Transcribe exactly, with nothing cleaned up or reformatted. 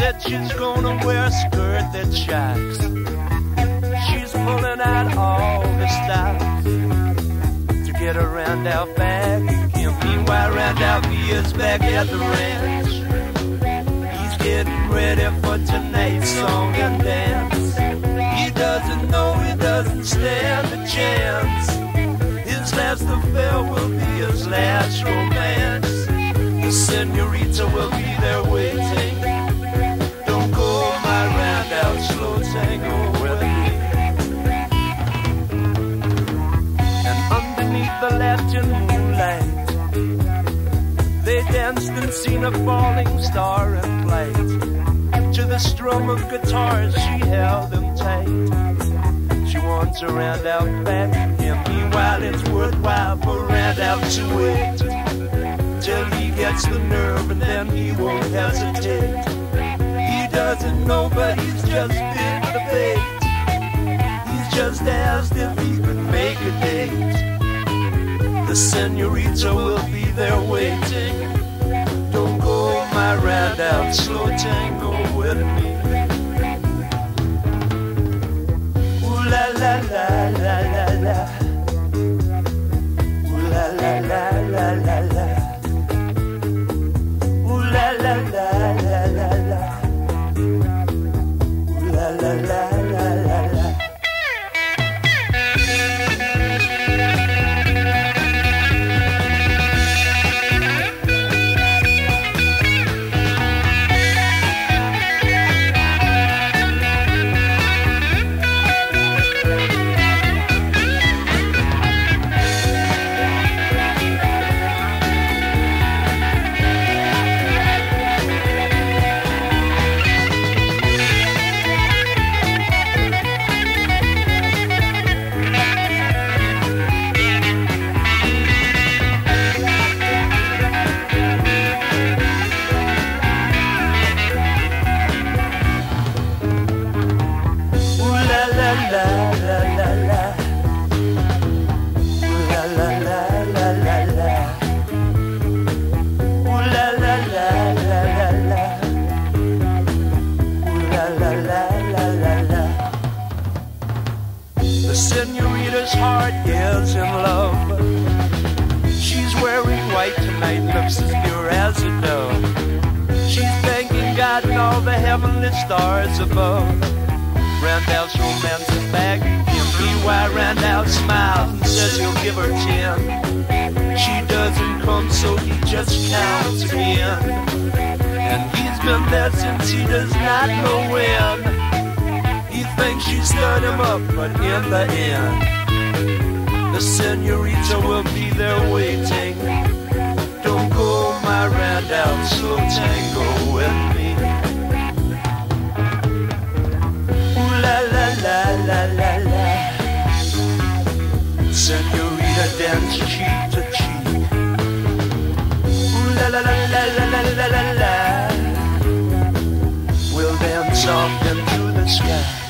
Said she's gonna wear a skirt that shines. She's pulling out all the stops to get her Randolph back again. Meanwhile, Randolph, he is back at the ranch. He's getting ready for tonight's song and dance. He doesn't know he doesn't stand a chance. His last affair will be his last romance. The senorita will be there waiting. Don't go, my Randolph, slow tango with me. And underneath the Latin moonlight, they danced and seen a falling star in flight. To the strum of guitars, she held him tight. She wants a Randolph back again. Meanwhile, it's worthwhile for Randolph to wait till he gets the nerve, and then he won't hesitate. He doesn't know, but he's just been the fate. He's just asked if he could make a date. The senorita will be there waiting. Don't go, my Randolph, slow tango with me. Ooh la la la la la la. Ooh la la la la la la. Ooh la la la la la la. Ooh la la la la la la. The senorita's heart is in love. She's wearing white tonight, looks as pure as a dove. She's thanking God and all the heavenly stars above. Randolph's romance is back again. Meanwhile, Randolph smiles and says he'll give her ten. She doesn't come, so he just counts again. And he's been there since he does not know when. He thinks she stirred him up, but in the end, the senorita will be there waiting. Don't go, my Randolph, slow tango with me. Ooh la la la la la la. Senorita, dance cheek to cheek. Ooh la la la la la la la la la. We'll dance off into the sky.